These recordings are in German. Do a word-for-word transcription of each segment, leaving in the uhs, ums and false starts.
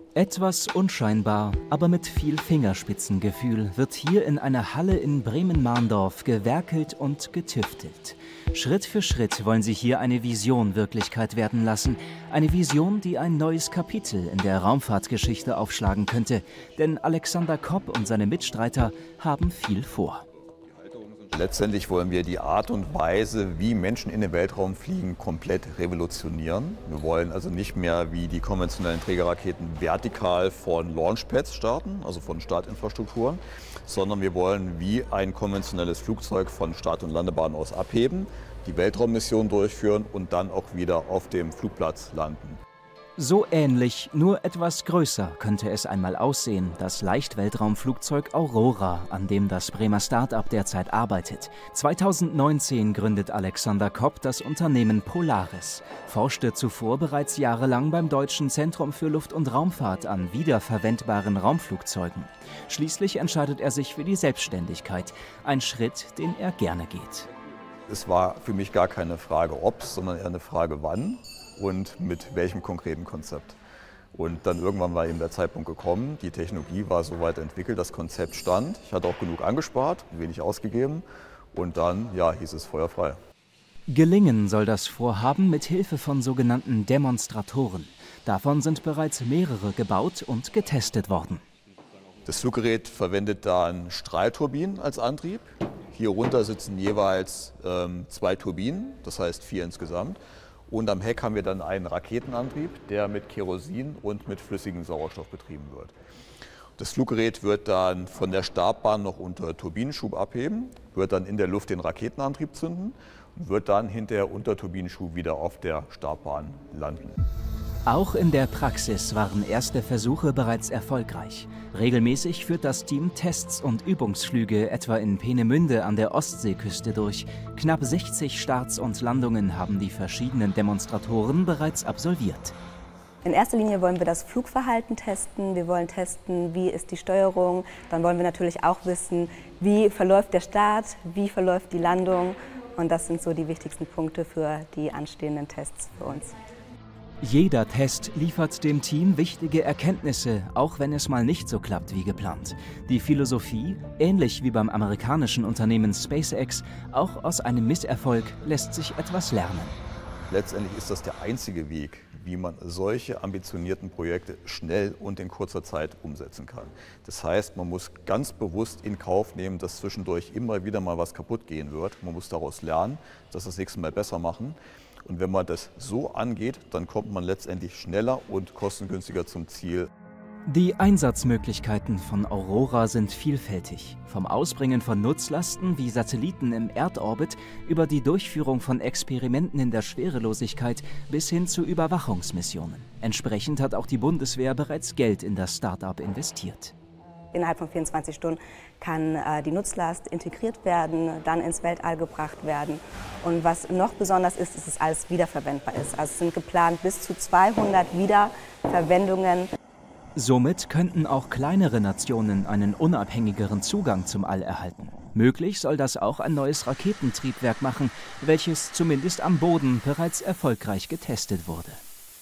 Etwas unscheinbar, aber mit viel Fingerspitzengefühl wird hier in einer Halle in Bremen-Mahndorf gewerkelt und getüftelt. Schritt für Schritt wollen sie hier eine Vision Wirklichkeit werden lassen. Eine Vision, die ein neues Kapitel in der Raumfahrtgeschichte aufschlagen könnte. Denn Alexander Kopp und seine Mitstreiter haben viel vor. Letztendlich wollen wir die Art und Weise, wie Menschen in den Weltraum fliegen, komplett revolutionieren. Wir wollen also nicht mehr wie die konventionellen Trägerraketen vertikal von Launchpads starten, also von Startinfrastrukturen, sondern wir wollen wie ein konventionelles Flugzeug von Start- und Landebahn aus abheben, die Weltraummission durchführen und dann auch wieder auf dem Flugplatz landen. So ähnlich, nur etwas größer könnte es einmal aussehen, das Leichtweltraumflugzeug Aurora, an dem das Bremer Start-up derzeit arbeitet. zweitausendneunzehn gründet Alexander Kopp das Unternehmen Polaris, forschte zuvor bereits jahrelang beim Deutschen Zentrum für Luft- und Raumfahrt an wiederverwendbaren Raumflugzeugen. Schließlich entscheidet er sich für die Selbstständigkeit, ein Schritt, den er gerne geht. Es war für mich gar keine Frage ob, sondern eher eine Frage wann. Und mit welchem konkreten Konzept. Und dann irgendwann war eben der Zeitpunkt gekommen, die Technologie war soweit entwickelt, das Konzept stand, ich hatte auch genug angespart, wenig ausgegeben und dann ja, hieß es feuerfrei. Gelingen soll das Vorhaben mit Hilfe von sogenannten Demonstratoren. Davon sind bereits mehrere gebaut und getestet worden. Das Fluggerät verwendet dann Strahlturbinen als Antrieb. Hier runter sitzen jeweils ähm, zwei Turbinen, das heißt vier insgesamt. Und am Heck haben wir dann einen Raketenantrieb, der mit Kerosin und mit flüssigem Sauerstoff betrieben wird. Das Fluggerät wird dann von der Startbahn noch unter Turbinenschub abheben, wird dann in der Luft den Raketenantrieb zünden und wird dann hinterher unter Turbinenschub wieder auf der Startbahn landen. Auch in der Praxis waren erste Versuche bereits erfolgreich. Regelmäßig führt das Team Tests und Übungsflüge etwa in Peenemünde an der Ostseeküste durch. Knapp sechzig Starts und Landungen haben die verschiedenen Demonstratoren bereits absolviert. In erster Linie wollen wir das Flugverhalten testen, wir wollen testen, wie ist die Steuerung. Dann wollen wir natürlich auch wissen, wie verläuft der Start, wie verläuft die Landung. Und das sind so die wichtigsten Punkte für die anstehenden Tests für uns. Jeder Test liefert dem Team wichtige Erkenntnisse, auch wenn es mal nicht so klappt wie geplant. Die Philosophie, ähnlich wie beim amerikanischen Unternehmen SpaceX, auch aus einem Misserfolg lässt sich etwas lernen. Letztendlich ist das der einzige Weg, wie man solche ambitionierten Projekte schnell und in kurzer Zeit umsetzen kann. Das heißt, man muss ganz bewusst in Kauf nehmen, dass zwischendurch immer wieder mal was kaputt gehen wird. Man muss daraus lernen, das das nächste Mal besser machen. Und wenn man das so angeht, dann kommt man letztendlich schneller und kostengünstiger zum Ziel. Die Einsatzmöglichkeiten von Aurora sind vielfältig. Vom Ausbringen von Nutzlasten wie Satelliten im Erdorbit über die Durchführung von Experimenten in der Schwerelosigkeit bis hin zu Überwachungsmissionen. Entsprechend hat auch die Bundeswehr bereits Geld in das Start-up investiert. Innerhalb von vierundzwanzig Stunden kann äh, die Nutzlast integriert werden, dann ins Weltall gebracht werden. Und was noch besonders ist, ist, dass alles wiederverwendbar ist. Also es sind geplant bis zu zweihundert Wiederverwendungen. Somit könnten auch kleinere Nationen einen unabhängigeren Zugang zum All erhalten. Möglich soll das auch ein neues Raketentriebwerk machen, welches zumindest am Boden bereits erfolgreich getestet wurde.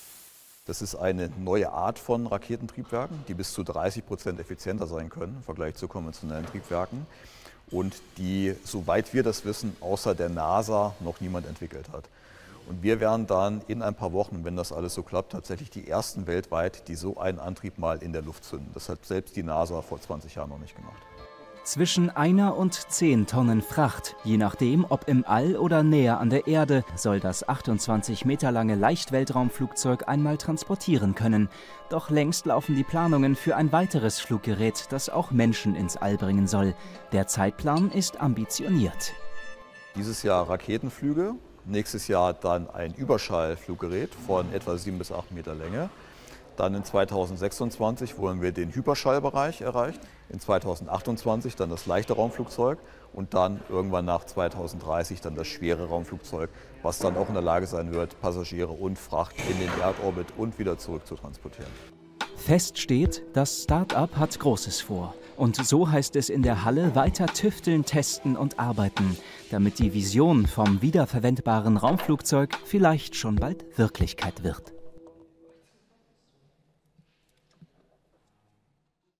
Das ist eine neue Art von Raketentriebwerken, die bis zu dreißig Prozent effizienter sein können im Vergleich zu konventionellen Triebwerken und die, soweit wir das wissen, außer der NASA noch niemand entwickelt hat. Und wir werden dann in ein paar Wochen, wenn das alles so klappt, tatsächlich die ersten weltweit, die so einen Antrieb mal in der Luft zünden. Das hat selbst die NASA vor zwanzig Jahren noch nicht gemacht. Zwischen einer und zehn Tonnen Fracht, je nachdem ob im All oder näher an der Erde, soll das achtundzwanzig Meter lange Leichtweltraumflugzeug einmal transportieren können. Doch längst laufen die Planungen für ein weiteres Fluggerät, das auch Menschen ins All bringen soll. Der Zeitplan ist ambitioniert. Dieses Jahr Raketenflüge, nächstes Jahr dann ein Überschallfluggerät von etwa sieben bis acht Meter Länge. Dann in zweitausendsechsundzwanzig wollen wir den Hyperschallbereich erreichen, in zweitausendachtundzwanzig dann das leichte Raumflugzeug und dann irgendwann nach zweitausenddreißig dann das schwere Raumflugzeug, was dann auch in der Lage sein wird, Passagiere und Fracht in den Erdorbit und wieder zurück zu transportieren. Fest steht, das Start-up hat Großes vor. Und so heißt es in der Halle weiter tüfteln, testen und arbeiten, damit die Vision vom wiederverwendbaren Raumflugzeug vielleicht schon bald Wirklichkeit wird.